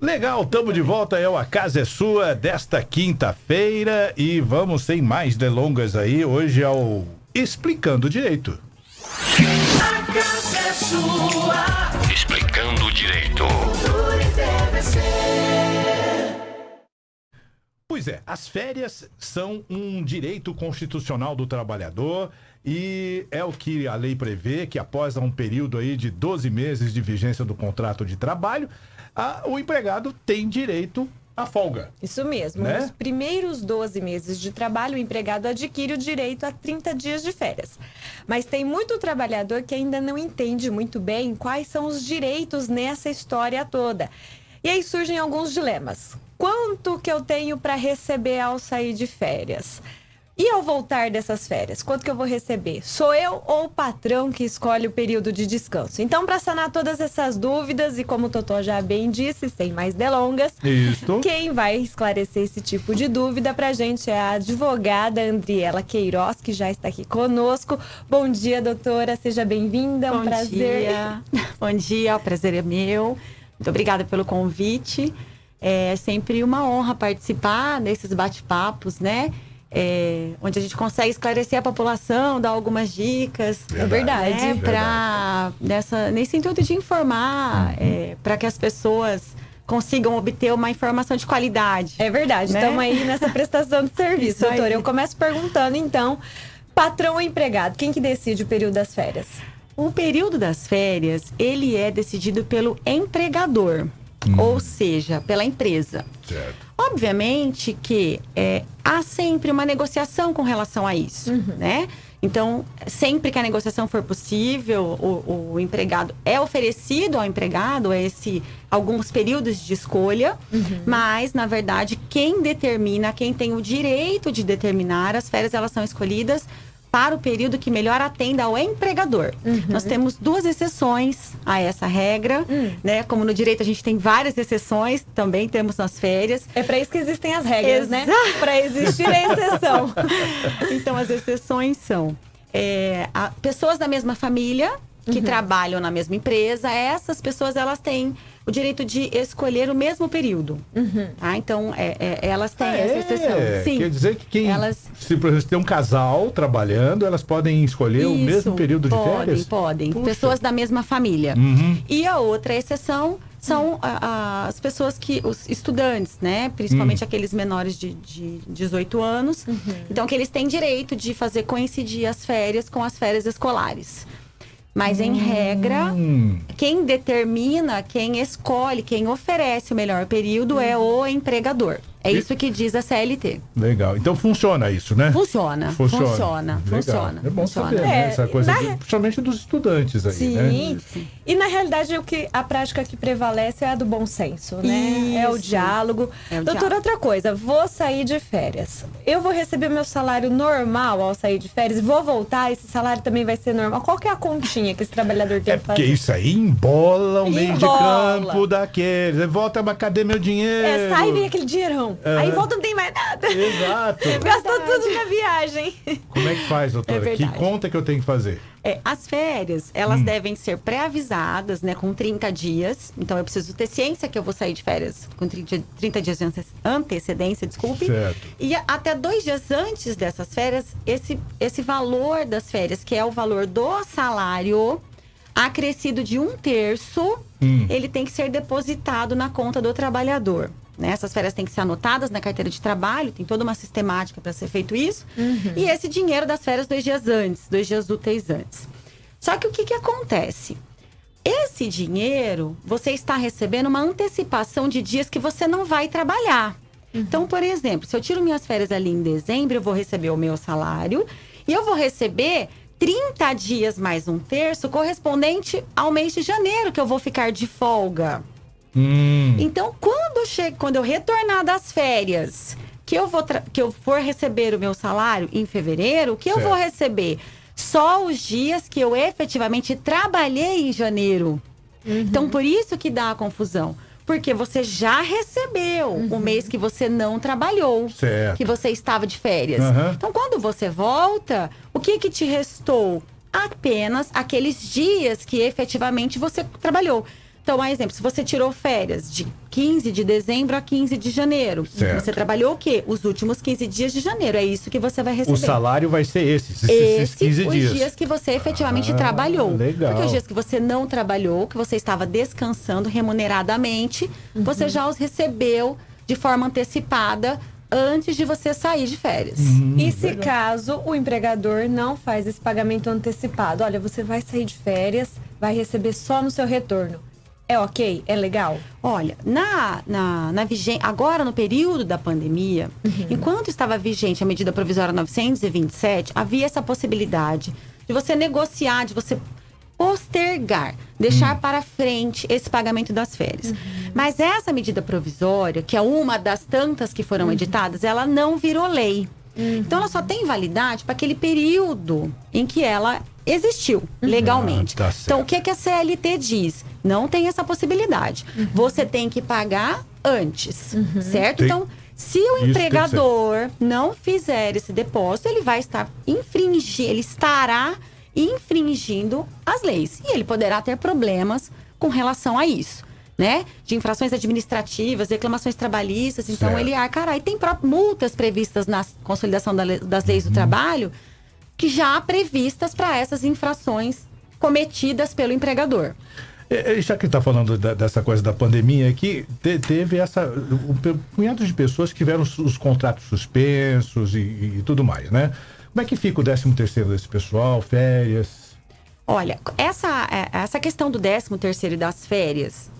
Legal, estamos de volta, A Casa é Sua, desta quinta-feira. E vamos sem mais delongas aí, hoje ao Explicando Direito. A casa é sua. Explicando Direito. Pois é, as férias são um direito constitucional do trabalhador e é o que a lei prevê, que após um período aí de 12 meses de vigência do contrato de trabalho, o empregado tem direito à folga. Isso mesmo. Né? Nos primeiros 12 meses de trabalho, o empregado adquire o direito a 30 dias de férias. Mas tem muito trabalhador que ainda não entende muito bem quais são os direitos nessa história toda. E aí surgem alguns dilemas. Quanto que eu tenho para receber ao sair de férias? E ao voltar dessas férias, quanto que eu vou receber? Sou eu ou o patrão que escolhe o período de descanso? Então, para sanar todas essas dúvidas, e como o Totó já bem disse, sem mais delongas, Isso. quem vai esclarecer esse tipo de dúvida pra gente é a advogada Andriela Queiroz, que já está aqui conosco. Bom dia, doutora, seja bem-vinda, um prazer. Dia. Bom dia, o prazer é meu. Muito obrigada pelo convite. É sempre uma honra participar desses bate-papos, né? Onde a gente consegue esclarecer a população, dar algumas dicas. É verdade. Nesse intuito de informar, para que as pessoas consigam obter uma informação de qualidade. É verdade, né? estamos aí nessa prestação de serviço, Isso aí. doutora. Eu começo perguntando, então, patrão ou empregado, quem que decide o período das férias? O período das férias, ele é decidido pelo empregador, ou seja, pela empresa. Certo. Obviamente que há sempre uma negociação com relação a isso, né? Então, sempre que a negociação for possível, o empregado é oferecido ao empregado alguns períodos de escolha, mas, na verdade, quem tem o direito de determinar as férias, elas são escolhidas para o período que melhor atenda ao empregador. Nós temos 2 exceções a essa regra, né? Como no direito a gente tem várias exceções, também temos nas férias. É para isso que existem as regras, né? Exato. Para existir a exceção. Então, as exceções são pessoas da mesma família que trabalham na mesma empresa. Essas pessoas, elas têm o direito de escolher o mesmo período. Tá? Então, elas têm essa exceção. Sim. Quer dizer que se por exemplo, tem um casal trabalhando, elas podem escolher o mesmo período de férias? Podem. Puxa. Pessoas da mesma família. E a outra exceção são as pessoas os estudantes, né? Principalmente aqueles menores de 18 anos. Então, que eles têm direito de fazer coincidir as férias com as férias escolares. Mas, em regra, quem determina, quem escolhe, quem oferece o melhor período é o empregador. É isso que diz a CLT. Legal. Então funciona isso, né? Funciona. Legal. É bom saber, né? Essa coisa, principalmente dos estudantes aí, Sim. né? E na realidade a prática que prevalece é a do bom senso, né? É o diálogo. Doutora, outra coisa, vou sair de férias. Eu vou receber meu salário normal ao sair de férias e vou voltar, esse salário também vai ser normal. Qual que é a continha que esse trabalhador tem que fazer? Porque isso aí embola o meio de campo daqueles. Volta, mas cadê meu dinheiro? Sai e vem aquele dinheirão. Aí volta, não tem mais nada. Exato. Gastou tudo na viagem. Como é que faz, doutora? Que conta que eu tenho que fazer? As férias, elas devem ser pré-avisadas, né, com 30 dias. Então, eu preciso ter ciência que eu vou sair de férias com 30 dias de antecedência, desculpe. Certo. E até 2 dias antes dessas férias, esse valor das férias, que é o valor do salário, acrescido de 1/3, ele tem que ser depositado na conta do trabalhador. Né? Essas férias têm que ser anotadas na carteira de trabalho, tem toda uma sistemática para ser feito isso. E esse dinheiro das férias 2 dias antes, 2 dias úteis antes. Só que o que acontece? Esse dinheiro, você está recebendo uma antecipação de dias que você não vai trabalhar. Então, por exemplo, se eu tiro minhas férias ali em dezembro, eu vou receber o meu salário e eu vou receber 30 dias mais 1/3 correspondente ao mês de janeiro, que eu vou ficar de folga. Então, quando eu retornar das férias, que eu for receber o meu salário em fevereiro, o que eu vou receber? Só os dias que eu efetivamente trabalhei em janeiro. Então, por isso que dá a confusão. Porque você já recebeu o mês que você não trabalhou. Certo. Que você estava de férias. Então, quando você volta, o que te restou? Apenas aqueles dias que efetivamente você trabalhou. Então, a exemplo, se você tirou férias de 15 de dezembro a 15 de janeiro, certo. você trabalhou o quê? Os últimos 15 dias de janeiro. É isso que você vai receber. O salário vai ser esses 15 os dias. dias que você efetivamente trabalhou. Legal. Porque os dias que você não trabalhou, que você estava descansando remuneradamente, você já os recebeu de forma antecipada antes de você sair de férias. E se caso o empregador não faz esse pagamento antecipado? Olha, você vai sair de férias, vai receber só no seu retorno. É ok? É legal? Olha, na vigência, agora no período da pandemia, enquanto estava vigente a medida provisória 927, havia essa possibilidade de você negociar, de você postergar, deixar para frente esse pagamento das férias. Mas essa medida provisória, que é uma das tantas que foram editadas, ela não virou lei. Então, ela só tem validade para aquele período em que ela existiu legalmente. Tá certo. Então, o que a CLT diz? Não tem essa possibilidade. Você tem que pagar antes, certo? Tem. Então, se o empregador não fizer esse depósito, ele vai estar ele estará infringindo as leis. E ele poderá ter problemas com relação a isso, né? De infrações administrativas, reclamações trabalhistas. Então, Certo. ele arcará. E tem multas previstas na consolidação das leis do trabalho que já previstas para essas infrações cometidas pelo empregador. Já que está falando dessa coisa da pandemia aqui, teve um punhado de pessoas que tiveram os contratos suspensos e tudo mais, né? Como é que fica o 13º desse pessoal, férias? Olha, essa questão do 13º e das férias,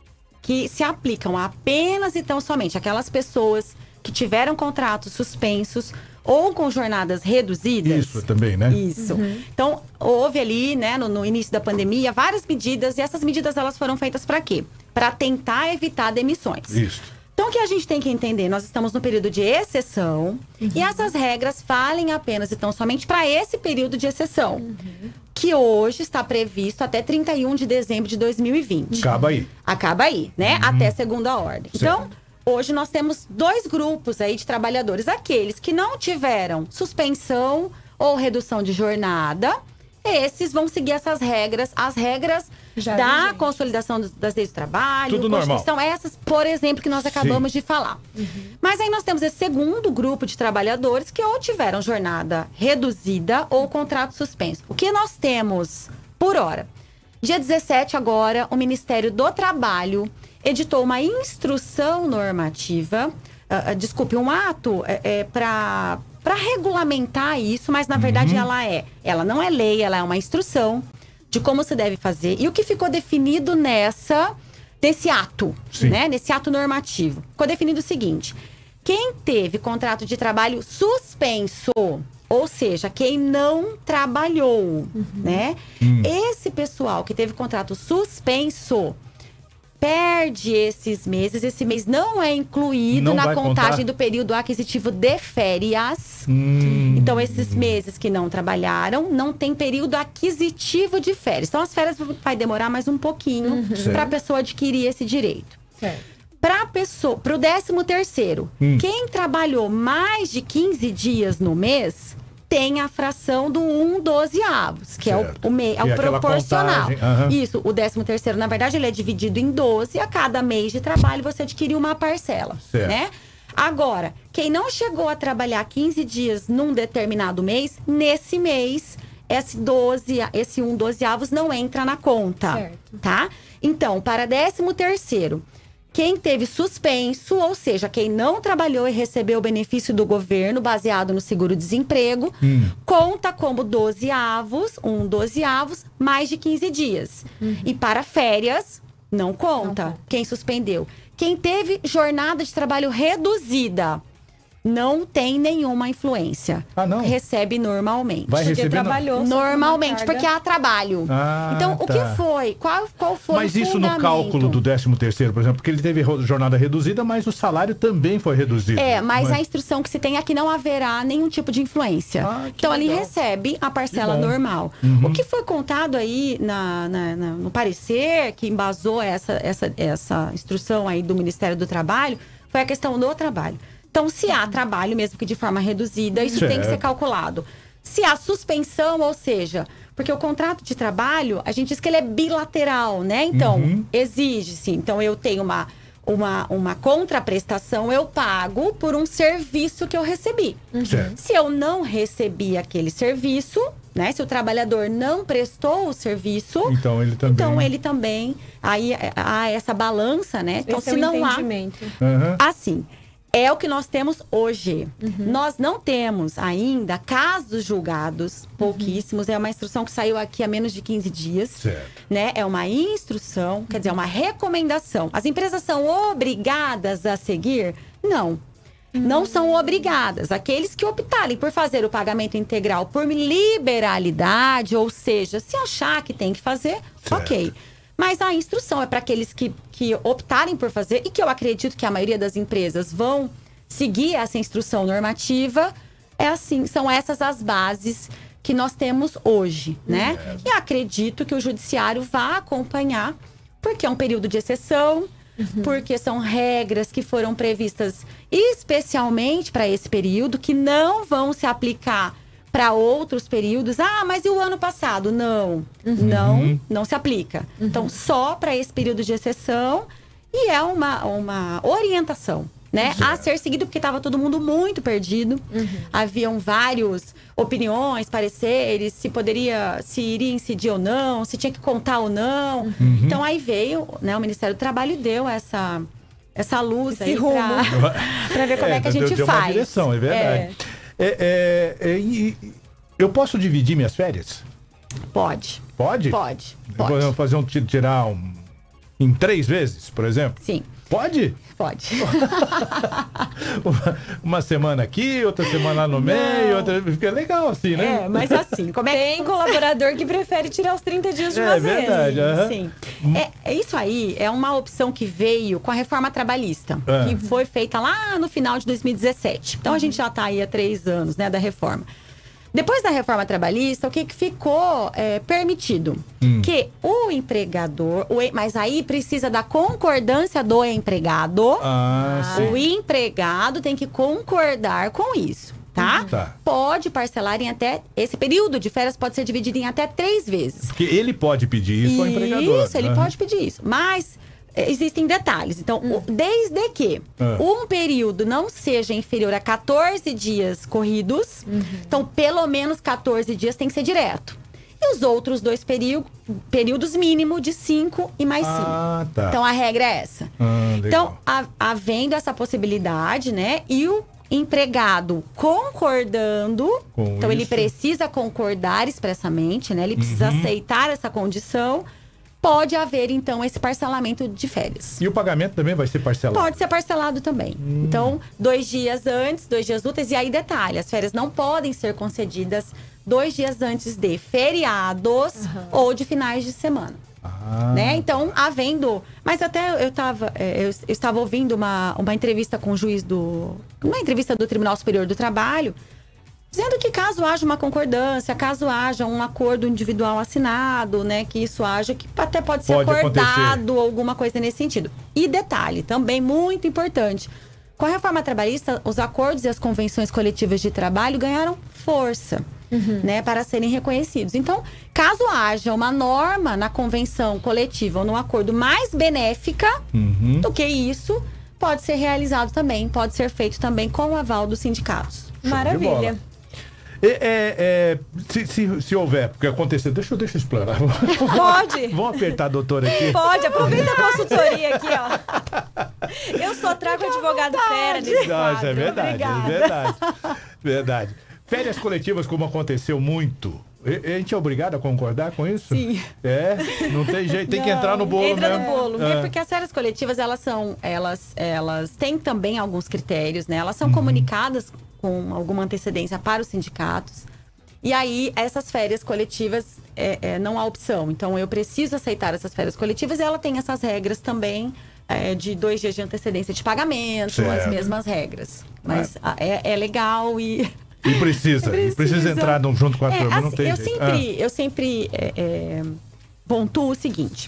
que se aplicam apenas e tão somente aquelas pessoas que tiveram contratos suspensos ou com jornadas reduzidas. Isso também, né? Isso. Então, houve ali, né, no início da pandemia, várias medidas. E essas medidas, elas foram feitas para quê? Para tentar evitar demissões. Isso. Então, o que a gente tem que entender? Nós estamos no período de exceção. E essas regras valem apenas e tão somente para esse período de exceção. Que hoje está previsto até 31 de dezembro de 2020. Acaba aí. Acaba aí, né? Até segunda ordem. Então, hoje nós temos 2 grupos aí de trabalhadores. Aqueles que não tiveram suspensão ou redução de jornada, esses vão seguir essas regras. As regras Já da vigente. consolidação das leis do trabalho. Tudo normal. Constituição, essas, por exemplo, que nós acabamos de falar. Mas aí nós temos esse segundo grupo de trabalhadores que ou tiveram jornada reduzida ou contrato suspenso. O que nós temos por hora? Dia 17 agora, o Ministério do Trabalho editou uma instrução normativa, um ato para regulamentar isso, mas na verdade ela não é lei, ela é uma instrução de como se deve fazer. E o que ficou definido nesse ato, né? Nesse ato normativo. Ficou definido o seguinte: quem teve contrato de trabalho suspenso, ou seja, quem não trabalhou, né? Esse pessoal que teve contrato suspenso perde esses meses. Esse mês não é incluído Não na vai contagem contar? do período aquisitivo de férias. Então, esses meses que não trabalharam, não tem período aquisitivo de férias. Então, as férias vai demorar mais um pouquinho para a pessoa adquirir esse direito. Certo. Para o 13º, quem trabalhou mais de 15 dias no mês tem a fração do 1/12, que é o aquela proporcional. contagem, Isso, o 13º, na verdade, ele é dividido em 12. A cada mês de trabalho, você adquire uma parcela, Certo. né? Agora, quem não chegou a trabalhar 15 dias num determinado mês, nesse mês, esse 1/12 não entra na conta, Certo. tá? Então, para 13º, quem teve suspenso, ou seja, quem não trabalhou e recebeu o benefício do governo baseado no seguro-desemprego, conta como 1/12, mais de 15 dias. E para férias, não conta. Quem suspendeu. Quem teve jornada de trabalho reduzida, não tem nenhuma influência. Ah, não? Recebe normalmente. Vai Porque receber trabalhou. só com uma Normalmente, carga. porque há trabalho. Ah, Então, o tá. que foi? Qual foi Mas o isso no fundamento? cálculo do 13º, por exemplo, porque ele teve jornada reduzida, mas o salário também foi reduzido. Mas a instrução que se tem é que não haverá nenhum tipo de influência. Ah, que então, ele legal. recebe a parcela Que bom. normal. O que foi contado aí no parecer que embasou essa instrução aí do Ministério do Trabalho foi a questão do trabalho. Então, se há trabalho, mesmo que de forma reduzida, isso tem que ser Certo. calculado. Se há suspensão, ou seja, Porque o contrato de trabalho, a gente diz que ele é bilateral, né? Então, exige-se. Então, eu tenho uma contraprestação, eu pago por um serviço que eu recebi. Certo. Se eu não recebi aquele serviço, né? Se o trabalhador não prestou o serviço, Então ele também. aí há essa balança, né? Então, Esse se é o não há, entendimento. Aham. assim, é o que nós temos hoje. Nós não temos ainda casos julgados, pouquíssimos. É uma instrução que saiu aqui há menos de 15 dias. Certo. Né? É uma instrução, quer dizer, é uma recomendação. As empresas são obrigadas a seguir? Não. Não são obrigadas. Aqueles que optarem por fazer o pagamento integral por liberalidade, ou seja, se achar que tem que fazer, Certo. ok. Mas a instrução é para aqueles que optarem por fazer, e que eu acredito que a maioria das empresas vão seguir essa instrução normativa. É assim, são essas as bases que nós temos hoje, né? E acredito que o judiciário vá acompanhar, porque é um período de exceção, porque são regras que foram previstas especialmente para esse período, que não vão se aplicar para outros períodos. Ah, mas e o ano passado? Não, não se aplica. Então, só para esse período de exceção, e é uma orientação, né? A ser seguido, porque estava todo mundo muito perdido. Haviam várias opiniões, pareceres, se iria incidir ou não, se tinha que contar ou não. Então, aí veio, né, o Ministério do Trabalho e deu essa luz Esse aí rumo. para ver como é que a gente deu faz. uma direção, é verdade. Eu posso dividir minhas férias? Pode. Pode? Pode. Eu vou tirar em 3 vezes, por exemplo? Sim, Pode? pode. Uma semana aqui, outra semana lá no meio, outra... Fica legal assim, né? Mas assim, como é que Tem colaborador que prefere tirar os 30 dias de uma vez. verdade. Aham. Sim. Isso aí é uma opção que veio com a reforma trabalhista, É. que foi feita lá no final de 2017. Então, a gente já está aí há 3 anos, né, da reforma. Depois da reforma trabalhista, o que ficou permitido? Que o empregador, mas aí precisa da concordância do empregado. O empregado tem que concordar com isso, tá? Tá. Pode parcelar em até... Esse período de férias pode ser dividido em até 3 vezes. Porque ele pode pedir isso ao empregador. Isso, ele pode pedir isso. Mas existem detalhes. Então, desde que um período não seja inferior a 14 dias corridos, então pelo menos 14 dias tem que ser direto. E os outros 2 períodos mínimo de 5 e mais 5. Tá. Então, a regra é essa. Legal. Então, havendo essa possibilidade, né? E o empregado concordando, Com então ele isso. precisa concordar expressamente, né? Ele precisa aceitar essa condição. Pode haver, então, esse parcelamento de férias. E o pagamento também vai ser parcelado? Pode ser parcelado também. Então, 2 dias antes, 2 dias úteis. E aí, detalhe, as férias não podem ser concedidas 2 dias antes de feriados ou de finais de semana. Né? Então, havendo... Mas até eu estava ouvindo uma entrevista com o juiz uma entrevista do Tribunal Superior do Trabalho, dizendo que caso haja uma concordância, caso haja um acordo individual assinado, né, que isso haja, que até pode ser acordado, alguma coisa nesse sentido. E detalhe, também muito importante, com a reforma trabalhista, os acordos e as convenções coletivas de trabalho ganharam força, né, para serem reconhecidos. Então, caso haja uma norma na convenção coletiva ou no acordo mais benéfica do que isso, pode ser realizado também, pode ser feito também com o aval dos sindicatos. Maravilha. Se houver, porque acontecer, deixa eu explorar. Pode. Vamos apertar a doutora aqui. Pode, aproveita a consultoria aqui, ó. Eu só trago advogado fera nesse quadro. Isso é verdade, Obrigada. verdade. Férias coletivas, como aconteceu muito. A gente é obrigado a concordar com isso? Sim. Não tem jeito, tem que entrar no bolo entra mesmo. no bolo. É porque as férias coletivas, elas têm também alguns critérios, né? Elas são comunicadas com alguma antecedência para os sindicatos. E aí, essas férias coletivas, não há opção. Então, eu preciso aceitar essas férias coletivas e ela tem essas regras também de 2 dias de antecedência de pagamento, Certo. as mesmas regras. Mas é legal e... E precisa entrar junto com a turma, não assim, tem jeito. Eu sempre pontuo o seguinte.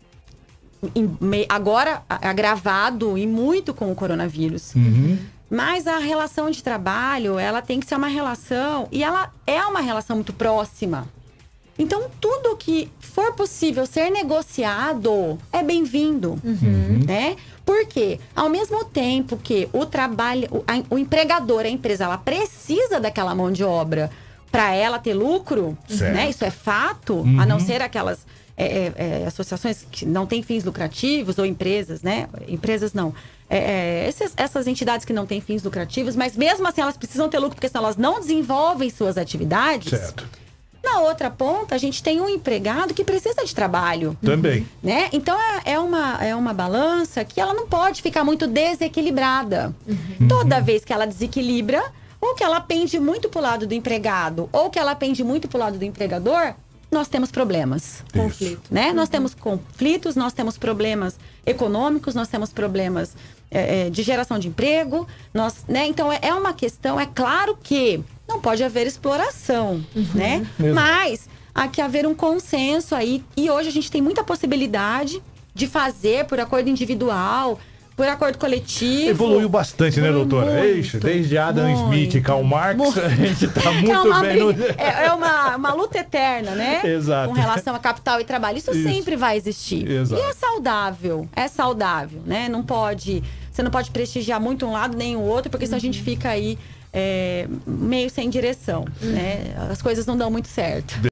Agora, agravado e muito com o coronavírus. Mas a relação de trabalho, ela tem que ser uma relação... E ela é uma relação muito próxima. Então, tudo que for possível ser negociado é bem-vindo, né? Porque, ao mesmo tempo que o empregador, a empresa, ela precisa daquela mão de obra para ela ter lucro, né? Isso é fato, a não ser aquelas associações que não têm fins lucrativos ou empresas, né? Empresas não. Essas entidades que não têm fins lucrativos, mas mesmo assim elas precisam ter lucro, porque senão elas não desenvolvem suas atividades. Certo. Na outra ponta, a gente tem um empregado que precisa de trabalho. Também. Né? Então, é uma balança que ela não pode ficar muito desequilibrada. Toda vez que ela desequilibra, ou que ela pende muito pro lado do empregado, ou que ela pende muito pro lado do empregador, nós temos problemas. Conflito. Né? Nós temos conflitos, nós temos problemas econômicos, nós temos problemas de geração de emprego. Né? Então, é uma questão, é claro que não pode haver exploração, né? Mesmo. Mas há que haver um consenso aí. E hoje a gente tem muita possibilidade de fazer por acordo individual, por acordo coletivo. Evoluiu bastante, né, doutora? Muito, Eixe, desde Adam Smith e Karl Marx, muito. a gente tá muito bem no... É uma luta eterna, né? Exato. Com relação a capital e trabalho. Isso sempre vai existir. Exato. E é saudável, né? Você não pode prestigiar muito um lado nem o outro, porque senão a gente fica aí meio sem direção, né? As coisas não dão muito certo.